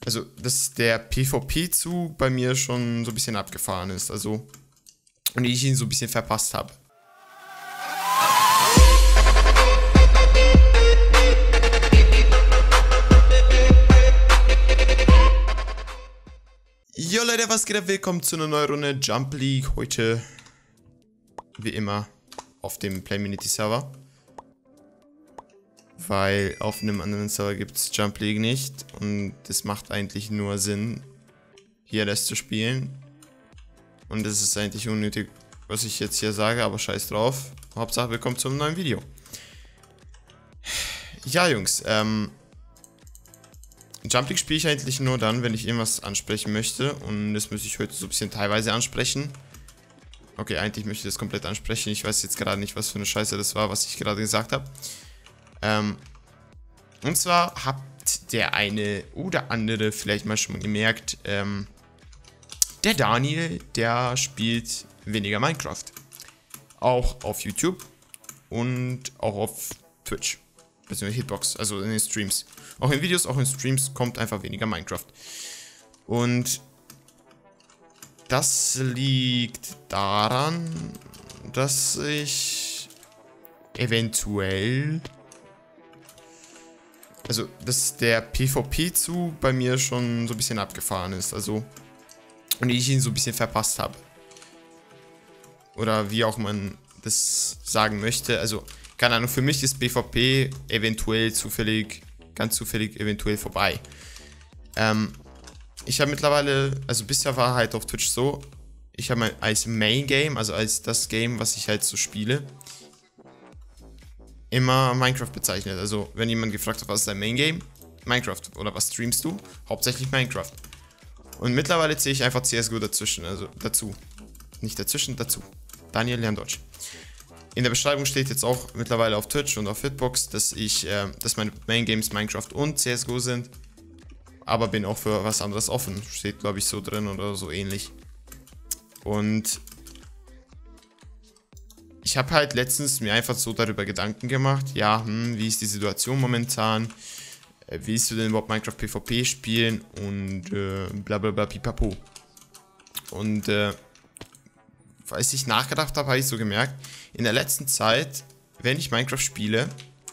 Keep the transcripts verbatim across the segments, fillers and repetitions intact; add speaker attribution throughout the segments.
Speaker 1: Also, dass der PvP-Zug bei mir schon so ein bisschen abgefahren ist, also, und ich ihn so ein bisschen verpasst habe. Jo Leute, was geht ab? Willkommen zu einer neuen Runde Jump League. Heute, wie immer, auf dem Playminity Server. Weil auf einem anderen Server gibt es Jump League nicht. Und es macht eigentlich nur Sinn, hier das zu spielen. Und es ist eigentlich unnötig, was ich jetzt hier sage, aber scheiß drauf. Hauptsache, willkommen zu einem neuen Video. Ja, Jungs, ähm... Jump League spiele ich eigentlich nur dann, wenn ich irgendwas ansprechen möchte. Und das muss ich heute so ein bisschen teilweise ansprechen. Okay, eigentlich möchte ich das komplett ansprechen. Ich weiß jetzt gerade nicht, was für eine Scheiße das war, was ich gerade gesagt habe. Ähm, und zwar habt der eine oder andere vielleicht mal schon mal gemerkt, ähm, der Daniel, der spielt weniger Minecraft. Auch auf YouTube und auch auf Twitch. Beziehungsweise Hitbox, also in den Streams. Auch in Videos, auch in Streams kommt einfach weniger Minecraft. Und das liegt daran, dass ich eventuell... Also, dass der PvP-Zug bei mir schon so ein bisschen abgefahren ist, also... Und ich ihn so ein bisschen verpasst habe. Oder wie auch man das sagen möchte, also... Keine Ahnung, für mich ist PvP eventuell zufällig, ganz zufällig eventuell vorbei. Ähm, ich habe mittlerweile, also bisher war halt auf Twitch so, ich habe als Main Game, also als das Game, was ich halt so spiele, immer Minecraft bezeichnet. Also wenn jemand gefragt hat, was ist dein Main Game? Minecraft. Oder was streamst du? Hauptsächlich Minecraft. Und mittlerweile zähle ich einfach C S G O dazwischen, also dazu. Nicht dazwischen, dazu. Daniel lernt Deutsch. In der Beschreibung steht jetzt auch mittlerweile auf Twitch und auf Hitbox, dass ich, äh, dass meine Main Games Minecraft und C S G O sind. Aber bin auch für was anderes offen. Steht, glaube ich, so drin oder so ähnlich. Und ich habe halt letztens mir einfach so darüber Gedanken gemacht, ja, hm, wie ist die Situation momentan? Äh, willst du denn überhaupt Minecraft PvP spielen? Und äh, bla bla bla pipapo. Und äh, als ich nachgedacht habe, habe ich so gemerkt, in der letzten Zeit, wenn ich Minecraft spiele,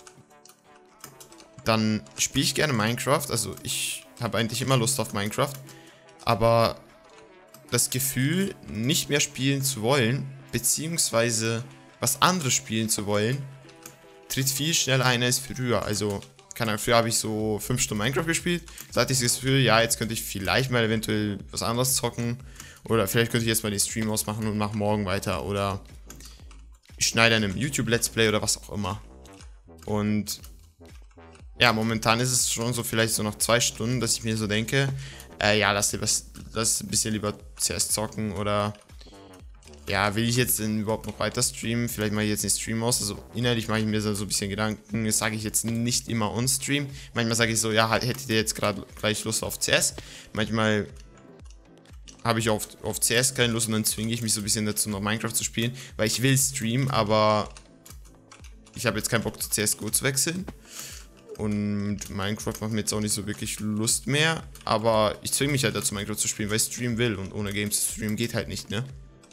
Speaker 1: dann spiele ich gerne Minecraft, also ich habe eigentlich immer Lust auf Minecraft, aber das Gefühl, nicht mehr spielen zu wollen, beziehungsweise was anderes spielen zu wollen, tritt viel schneller ein als früher. Also, keine Ahnung, früher habe ich so fünf Stunden Minecraft gespielt, da hatte ich das Gefühl, ja, jetzt könnte ich vielleicht mal eventuell was anderes zocken, oder vielleicht könnte ich jetzt mal den Stream ausmachen und mache morgen weiter, oder ich schneide einem YouTube-Let's Play oder was auch immer. Und ja, momentan ist es schon so vielleicht so noch zwei Stunden, dass ich mir so denke, äh, ja, lass, lass, lass ein bisschen lieber C S zocken, oder ja, will ich jetzt denn überhaupt noch weiter streamen? Vielleicht mache ich jetzt den Stream aus. Also innerlich mache ich mir so ein bisschen Gedanken. Das sage ich jetzt nicht immer on Stream. Manchmal sage ich so, ja, hättet ihr jetzt gerade gleich Lust auf C S? Manchmal habe ich auf, auf C S keine Lust und dann zwinge ich mich so ein bisschen dazu, noch Minecraft zu spielen, weil ich will streamen, aber ich habe jetzt keinen Bock zu C S G O zu wechseln. Und Minecraft macht mir jetzt auch nicht so wirklich Lust mehr, aber ich zwinge mich halt dazu, Minecraft zu spielen, weil ich streamen will und ohne Games zu streamen geht halt nicht, ne?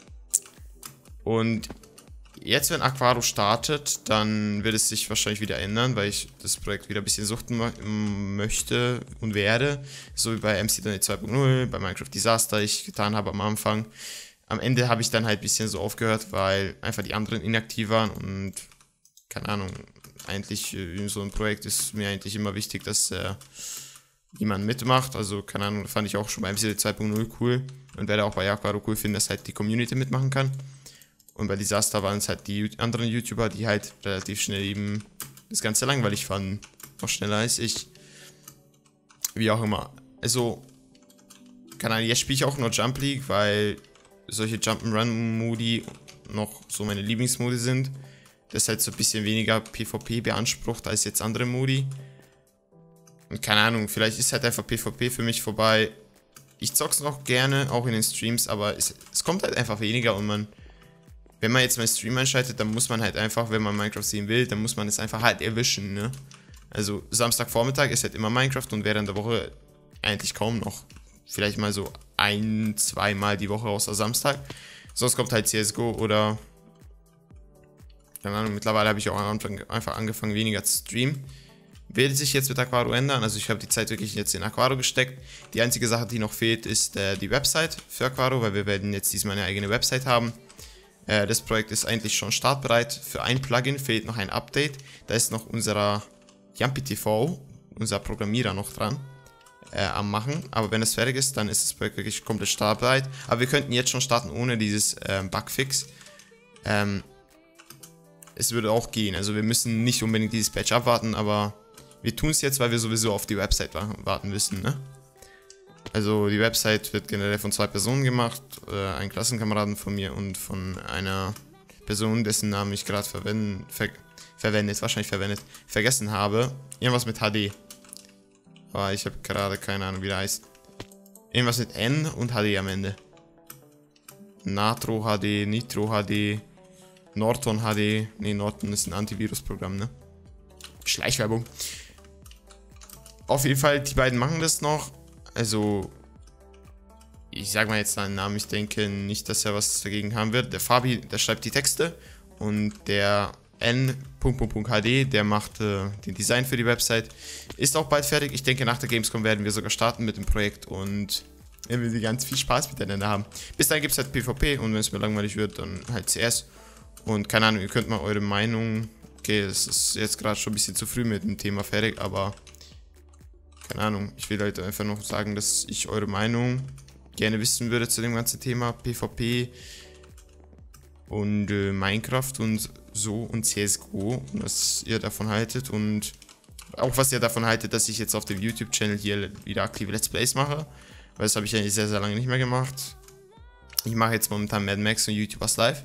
Speaker 1: Und jetzt, wenn Aquaro startet, dann wird es sich wahrscheinlich wieder ändern, weil ich das Projekt wieder ein bisschen suchten möchte und werde. So wie bei M C zwei Punkt null, bei Minecraft Disaster, ich getan habe am Anfang. Am Ende habe ich dann halt ein bisschen so aufgehört, weil einfach die anderen inaktiv waren und keine Ahnung, eigentlich in so einem Projekt ist mir eigentlich immer wichtig, dass äh, jemand mitmacht. Also keine Ahnung, fand ich auch schon bei M C zwei Punkt null cool und werde auch bei Aquaro cool finden, dass halt die Community mitmachen kann. Und bei Disaster waren es halt die anderen YouTuber, die halt relativ schnell eben das Ganze langweilig fanden. Noch schneller als ich. Wie auch immer. Also, keine Ahnung, jetzt spiele ich auch nur Jump League, weil solche Jump'n'Run-Modi noch so meine Lieblingsmodi sind. Das ist halt so ein bisschen weniger PvP beansprucht als jetzt andere Modi. Und keine Ahnung, vielleicht ist halt einfach PvP für mich vorbei. Ich zock's noch gerne, auch in den Streams, aber es, es kommt halt einfach weniger und man... Wenn man jetzt mal Stream einschaltet, dann muss man halt einfach, wenn man Minecraft sehen will, dann muss man es einfach halt erwischen, ne? Also Samstagvormittag ist halt immer Minecraft und während der Woche eigentlich kaum noch. Vielleicht mal so ein, zweimal die Woche außer Samstag. Sonst kommt halt C S G O oder... Keine Ahnung, mittlerweile habe ich auch am Anfang einfach angefangen, weniger zu streamen. Wird sich jetzt mit Aquaro ändern, also ich habe die Zeit wirklich jetzt in Aquaro gesteckt. Die einzige Sache, die noch fehlt, ist äh, die Website für Aquaro, weil wir werden jetzt diesmal eine eigene Website haben. Äh, das Projekt ist eigentlich schon startbereit. Für ein Plugin fehlt noch ein Update. Da ist noch unser YumpyTV, unser Programmierer, noch dran äh, am machen. Aber wenn es fertig ist, dann ist das Projekt wirklich komplett startbereit. Aber wir könnten jetzt schon starten ohne dieses äh, Bugfix. Ähm, es würde auch gehen, also wir müssen nicht unbedingt dieses Patch abwarten, aber... Wir tun es jetzt, weil wir sowieso auf die Website warten müssen, ne? Also die Website wird generell von zwei Personen gemacht, äh, ein Klassenkameraden von mir und von einer Person, dessen Namen ich gerade verwenden, ver verwendet, wahrscheinlich verwendet, vergessen habe. Irgendwas mit H D. Aber ich habe gerade keine Ahnung, wie der heißt. Irgendwas mit N und H D am Ende. Natro H D, Nitro H D, Norton H D. Ne, Norton ist ein Antivirusprogramm, ne? Schleichwerbung. Auf jeden Fall, die beiden machen das noch. Also, ich sage mal jetzt seinen Namen, ich denke nicht, dass er was dagegen haben wird. Der Fabi, der schreibt die Texte und der N H D, der macht äh, den Design für die Website. Ist auch bald fertig. Ich denke, nach der Gamescom werden wir sogar starten mit dem Projekt und wir werden ganz viel Spaß miteinander haben. Bis dahin gibt es halt PvP und wenn es mir langweilig wird, dann halt C S. Und keine Ahnung, ihr könnt mal eure Meinung... Okay, es ist jetzt gerade schon ein bisschen zu früh mit dem Thema fertig, aber... Keine Ahnung, ich will heute einfach noch sagen, dass ich eure Meinung gerne wissen würde zu dem ganzen Thema PvP und äh, Minecraft und so und C S G O, was ihr davon haltet und auch was ihr davon haltet, dass ich jetzt auf dem YouTube-Channel hier wieder aktive Let's Plays mache, weil das habe ich eigentlich sehr, sehr lange nicht mehr gemacht. Ich mache jetzt momentan Mad Max und YouTubers Live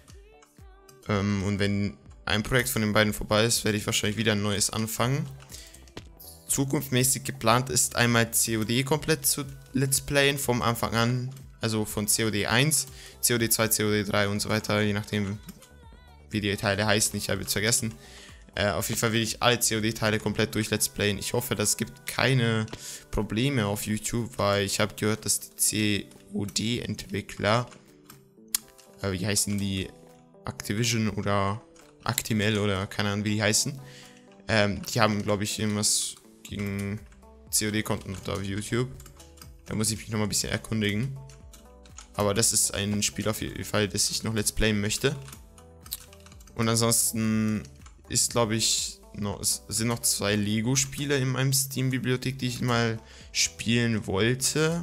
Speaker 1: ähm, und wenn ein Projekt von den beiden vorbei ist, werde ich wahrscheinlich wieder ein neues anfangen. Zukunftsmäßig geplant ist einmal C O D komplett zu Let's Playen vom Anfang an, also von C O D eins, C O D zwei, C O D drei und so weiter, je nachdem wie die Teile heißen, ich habe jetzt vergessen. Äh, auf jeden Fall will ich alle C O D-Teile komplett durch Let's Playen. Ich hoffe, das gibt keine Probleme auf YouTube, weil ich habe gehört, dass die C O D-Entwickler, äh, wie heißen die, Activision oder Actimel oder keine Ahnung wie die heißen, ähm, die haben glaube ich irgendwas gegen C O D-Content auf YouTube. Da muss ich mich noch mal ein bisschen erkundigen. Aber das ist ein Spiel auf jeden Fall, das ich noch Let's Playen möchte. Und ansonsten ist, glaube ich, noch, es sind noch zwei Lego-Spiele in meinem Steam-Bibliothek, die ich mal spielen wollte.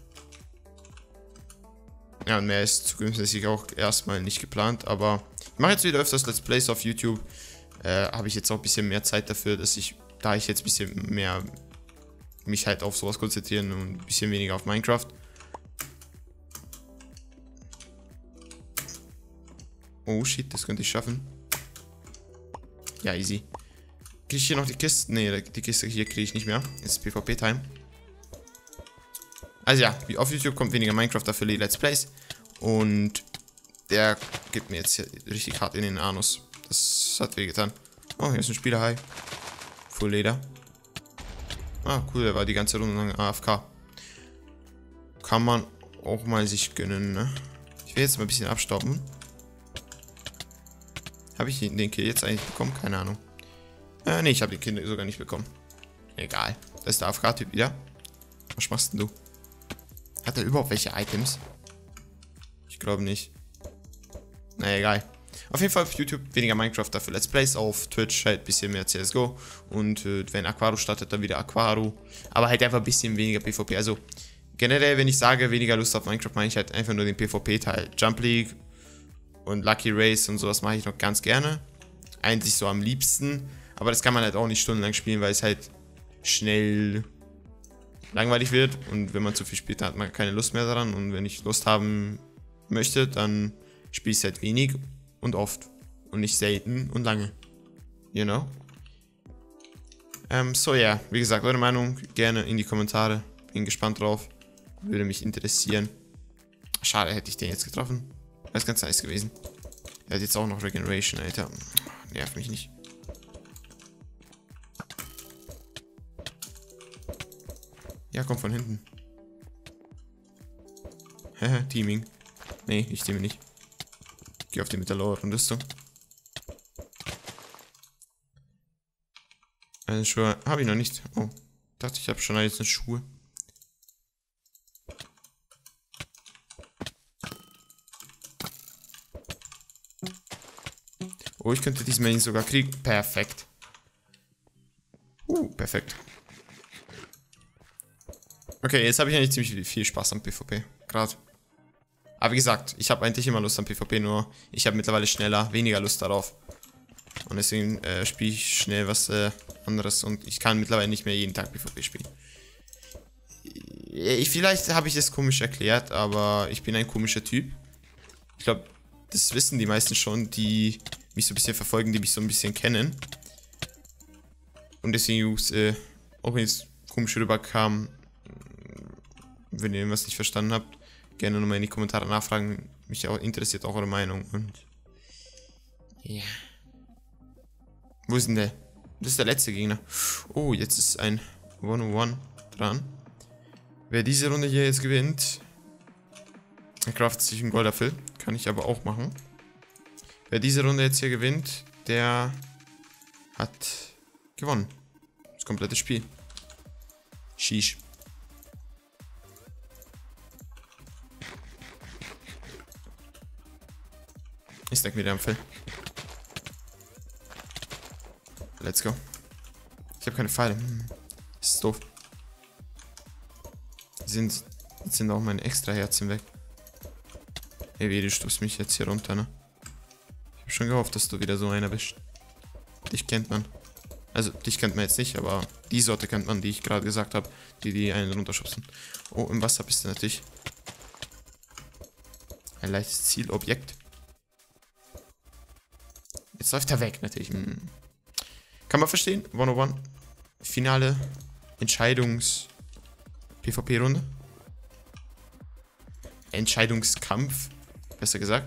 Speaker 1: Ja, und mehr ist zukünftig auch erstmal nicht geplant, aber ich mache jetzt wieder öfters Let's Plays auf YouTube. Äh, habe ich jetzt auch ein bisschen mehr Zeit dafür, dass ich, da ich jetzt ein bisschen mehr mich halt auf sowas konzentrieren und ein bisschen weniger auf Minecraft. Oh shit, das könnte ich schaffen. Ja, easy. Kriege ich hier noch die Kiste? Ne, die Kiste hier kriege ich nicht mehr. Jetzt ist PvP-Time. Also ja, auf YouTube kommt weniger Minecraft, dafür die Let's Plays. Und der gibt mir jetzt hier richtig hart in den Anus. Das hat wehgetan. Oh, hier ist ein Spielerhai. Full Leder. Ah, cool, der war die ganze Runde lang A F K. Kann man auch mal sich gönnen, ne? Ich will jetzt mal ein bisschen abstauben. Habe ich den Kill jetzt eigentlich bekommen? Keine Ahnung. Äh, ne, ich habe den Kill sogar nicht bekommen. Egal. Das ist der A F K-Typ wieder. Was machst denn du? Hat er überhaupt welche Items? Ich glaube nicht. Na egal. Auf jeden Fall auf YouTube weniger Minecraft, dafür Let's Plays. Auf Twitch halt ein bisschen mehr C S G O. Und äh, wenn Aquaro startet, dann wieder Aquaro. Aber halt einfach ein bisschen weniger PvP. Also generell, wenn ich sage weniger Lust auf Minecraft, meine ich halt einfach nur den PvP-Teil. Jump League und Lucky Race und sowas mache ich noch ganz gerne. Eigentlich so am liebsten. Aber das kann man halt auch nicht stundenlang spielen, weil es halt schnell langweilig wird. Und wenn man zu viel spielt, dann hat man keine Lust mehr daran. Und wenn ich Lust haben möchte, dann spiele ich es halt wenig und oft. Und nicht selten und lange. You know? Ähm, so ja, wie gesagt, eure Meinung gerne in die Kommentare. Bin gespannt drauf. Würde mich interessieren. Schade, hätte ich den jetzt getroffen. Wäre es ganz nice gewesen. Er hat jetzt auch noch Regeneration, Alter. Nervt mich nicht. Ja, Ja, komm von hinten. Haha, Teaming. Nee, ich teame nicht. Geh auf die mit der loweren Rüstung. Eine Schuhe habe ich noch nicht. Oh, dachte ich habe schon jetzt eine Schuhe. Oh, ich könnte diesen Main sogar kriegen. Perfekt. Uh, perfekt. Okay, jetzt habe ich eigentlich ziemlich viel Spaß am PvP. Gerade. Aber wie gesagt, ich habe eigentlich immer Lust am PvP, nur ich habe mittlerweile schneller, weniger Lust darauf. Und deswegen äh, spiele ich schnell was äh, anderes und ich kann mittlerweile nicht mehr jeden Tag PvP spielen. Ich, vielleicht habe ich es komisch erklärt, aber ich bin ein komischer Typ. Ich glaube, das wissen die meisten schon, die mich so ein bisschen verfolgen, die mich so ein bisschen kennen. Und deswegen, Jungs, äh, auch wenn es komisch rüberkam, wenn ihr irgendwas nicht verstanden habt, gerne nochmal in die Kommentare nachfragen. Mich auch interessiert auch eure Meinung. Und ja. Wo ist denn der? Das ist der letzte Gegner. Oh, jetzt ist ein one oh one dran. Wer diese Runde hier jetzt gewinnt, dann craftet sich einen Goldapfel. Kann ich aber auch machen. Wer diese Runde jetzt hier gewinnt, der hat gewonnen. Das komplette Spiel. Sheesh. Ich stack wieder am Fell. Let's go. Ich habe keine Pfeile. Hm. Das ist doof. Sind, jetzt sind auch meine extra Herzen weg. Hey, wie, du stupst mich jetzt hier runter, ne? Ich habe schon gehofft, dass du wieder so einer bist. Dich kennt man. Also, dich kennt man jetzt nicht, aber die Sorte kennt man, die ich gerade gesagt habe. Die, die einen runterschubsen. Oh, im Wasser bist du natürlich. Ein leichtes Zielobjekt. Jetzt läuft er weg, natürlich. Hm. Kann man verstehen. one oh one. Finale Entscheidungs-PvP-Runde. Entscheidungskampf. Besser gesagt.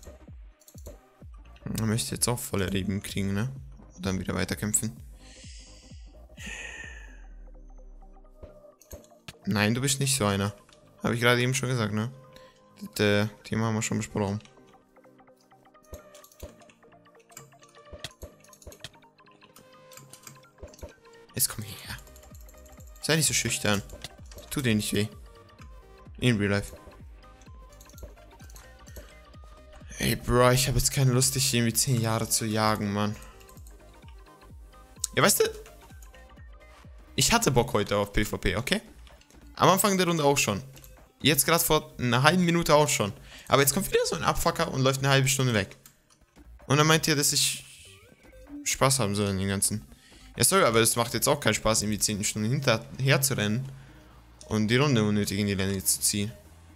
Speaker 1: Man möchte jetzt auch volle Leben kriegen, ne? Und dann wieder weiterkämpfen. Nein, du bist nicht so einer. Habe ich gerade eben schon gesagt, ne? Das Thema haben wir schon besprochen. Jetzt komm her. Sei nicht so schüchtern. Tut dir nicht weh. In real life. Ey, Bro, ich habe jetzt keine Lust, dich irgendwie zehn Jahre zu jagen, Mann. Ja, weißt du? Ich hatte Bock heute auf PvP, okay? Am Anfang der Runde auch schon. Jetzt gerade vor einer halben Minute auch schon. Aber jetzt kommt wieder so ein Abfucker und läuft eine halbe Stunde weg. Und dann meint ihr, dass ich Spaß haben soll in den ganzen... Ja, sorry, aber es macht jetzt auch keinen Spaß, irgendwie zehn Stunden hinterher zu rennen und die Runde unnötig in die Länge zu ziehen.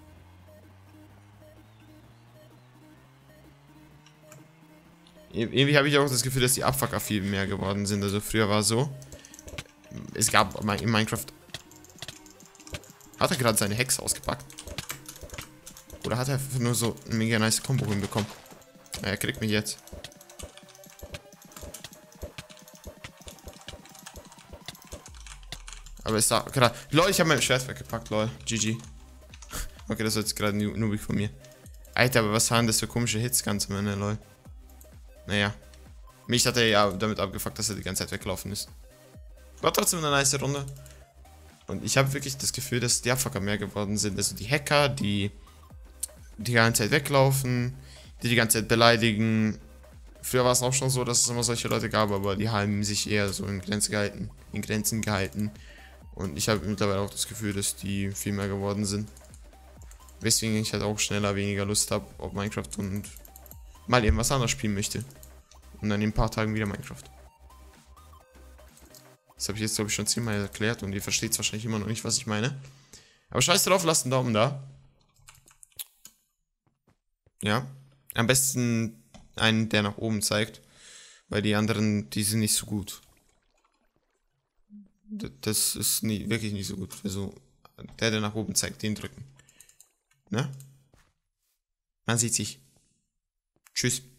Speaker 1: Irgendwie habe ich auch das Gefühl, dass die Abfucker viel mehr geworden sind. Also früher war es so, es gab in Minecraft... Hat er gerade seine Hexe ausgepackt? Oder hat er einfach nur so ein mega nice Combo hinbekommen? Ja, er kriegt mich jetzt. Aber es sah gerade... Lol, ich habe mein Schwert weggepackt, lol. G G. Okay, das war jetzt gerade noobig von mir. Alter, aber was waren das für komische Hits ganz am Ende, lol. Naja. Mich hat er ja damit abgefuckt, dass er die ganze Zeit weggelaufen ist. War trotzdem eine nice Runde. Und ich habe wirklich das Gefühl, dass die Abfucker mehr geworden sind. Also die Hacker, die die ganze Zeit weglaufen, die die ganze Zeit beleidigen. Früher war es auch schon so, dass es immer solche Leute gab, aber die haben sich eher so in Grenzen gehalten. In Grenzen gehalten. Und ich habe mittlerweile auch das Gefühl, dass die viel mehr geworden sind. Weswegen ich halt auch schneller weniger Lust habe auf Minecraft und mal irgendwas anderes spielen möchte. Und dann in ein paar Tagen wieder Minecraft. Das habe ich jetzt, glaube ich, schon zehnmal erklärt und ihr versteht es wahrscheinlich immer noch nicht, was ich meine. Aber scheiß drauf, lasst einen Daumen da. Ja. Am besten einen, der nach oben zeigt. Weil die anderen, die sind nicht so gut. Das ist nie, wirklich nicht so gut. Also, der, der nach oben zeigt, den drücken. Ne? Man sieht sich. Tschüss.